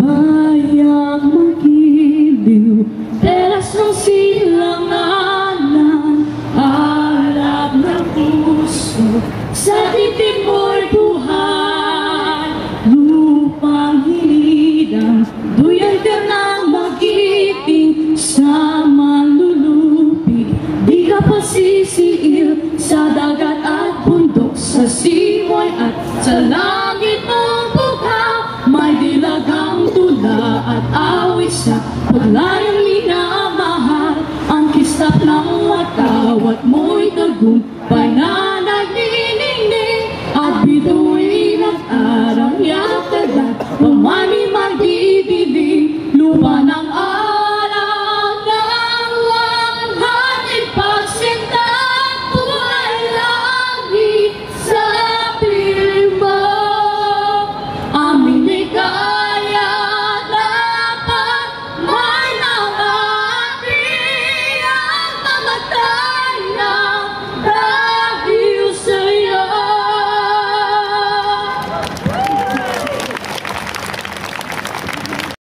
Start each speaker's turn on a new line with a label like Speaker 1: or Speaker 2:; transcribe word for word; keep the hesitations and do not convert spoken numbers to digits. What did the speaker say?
Speaker 1: Mayak magiliw, telas ng silanganan, harap ng puso, sa titig mo'y buhay. Lupang hinidang, duyan ka ng mag-ibig sa malulupig. Di ka pasisiil sa dagat at bundok, sa simoy at sa langit ng bughaw. May dilagang tula at awit sa paglayang minamahal. Ang kislap ng watawat mo'y tagumpay na